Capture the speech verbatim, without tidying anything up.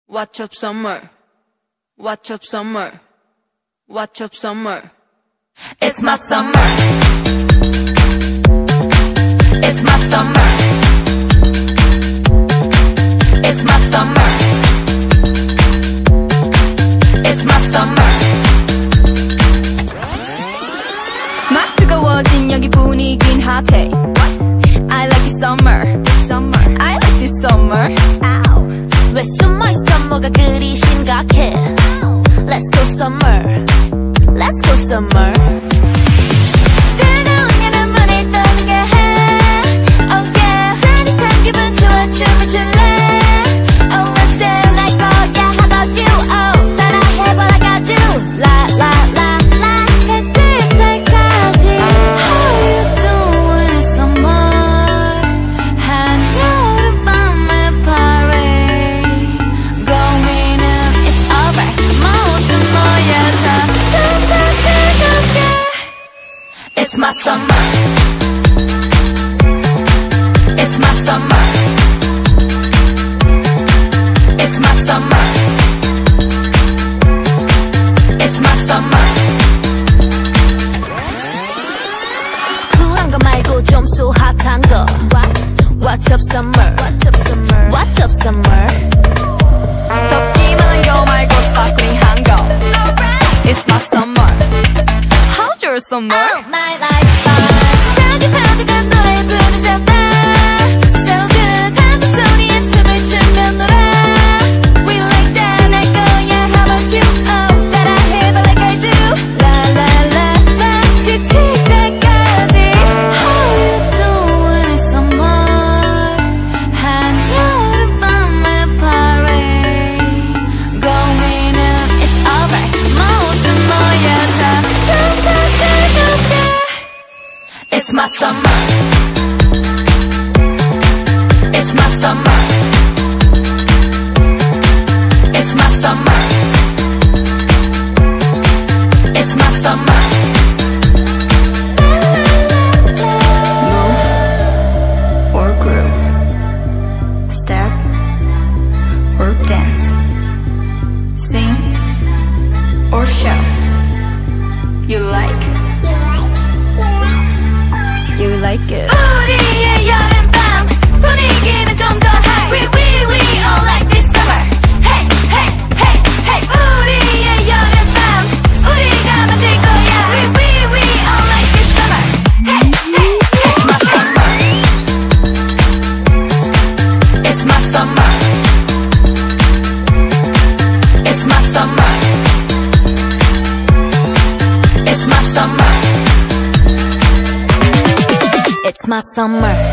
Watch up summer, watch up summer, watch up summer. It's my summer, it's my summer, it's my summer, it's my summer. 막 뜨거워진 여기 분위긴 핫해. I like this summer, summer. I like this summer. Ow. 왜 숨어있어 뭐가 그리 심각해. Let's go summer, let's go summer. 뜨거운 여름 문을 떠나게 해. Oh yeah. 짜릿한 기분 좋아 춤을 출래. Oh let's dance 날 거야. How about you? Oh 따라해 what I gotta do. La la la la 해 뜰 때까지. How you doing in summer? 한여름밤의 parade. Going up it's over. 모두 모여서 뜨겁게. It's my summer, it's my summer, it's my summer, it's my summer. 쿨한 거 말고 좀 소 핫한 거. Watch up summer, watch up summer, watch up summer. 덥기만 한 거 말고 스파클링한 거. It's my summer. How's your summer? Oh my life fine. 자기 파도가 노래 부르잖아. So good 한두 소리에 춤을 추며 놀아. We like that 날 거야. How about you? Oh 따라해 but like I do. La la la la 지칠 때까지. How you doing in summer? 한여름밤의 parade. Going up it's over. 모두 모여서 It's my summer, it's my summer, it's my summer, it's my summer. Move or groove, step or dance, sing or shout. You like? You like it. 우리의 여름밤 분위기는 좀 더 high. We we we all like this summer. Hey hey hey hey. 우리의 여름밤 우리가 만들 거야. We we we all like this summer. Hey hey. It's my summer. It's my summer. It's my summer. It's my summer. It's my summer.